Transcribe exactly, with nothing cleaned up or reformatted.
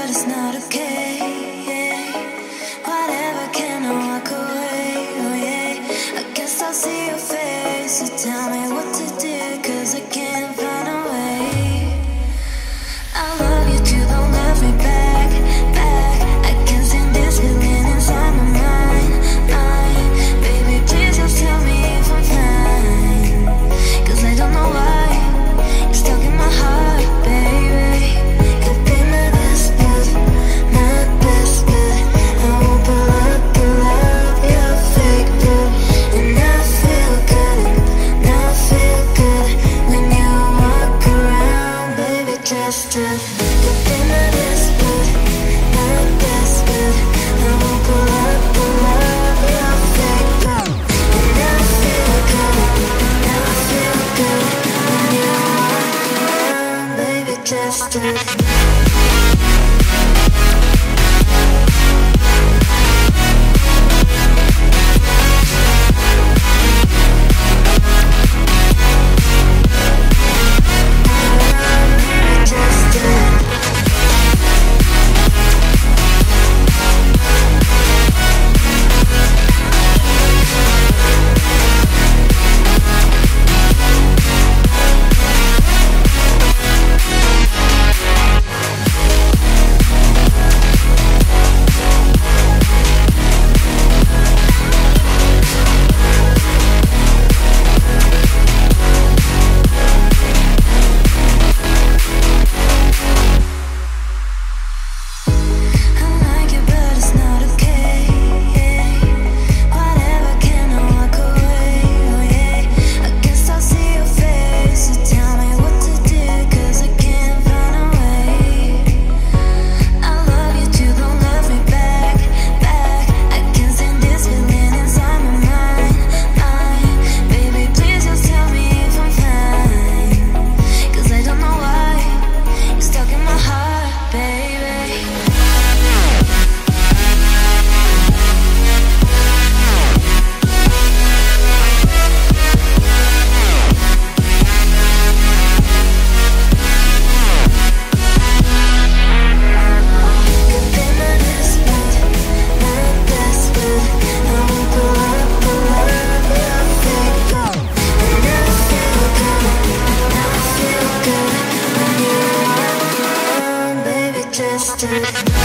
but it's not okay. Yeah. Whatever, can I walk away? Oh yeah. I guess I'll see your face. So tell me what to do, 'cause I can't find a way. I love you too, don't love me back, back. I can't stand this feeling inside my mind, mind. Baby, please just tell me if I'm fine, 'cause I don't know why you're stuck in my heart, baby. Could be my best bud, my best bud. I won't pull up the love, you're fake bud. And I feel good, and I feel good when you walk around, baby, just to could be my best bud, my best bud. I won't pull up the love, you're fake bud. And I feel good, and I feel good when you walk around, baby, just to just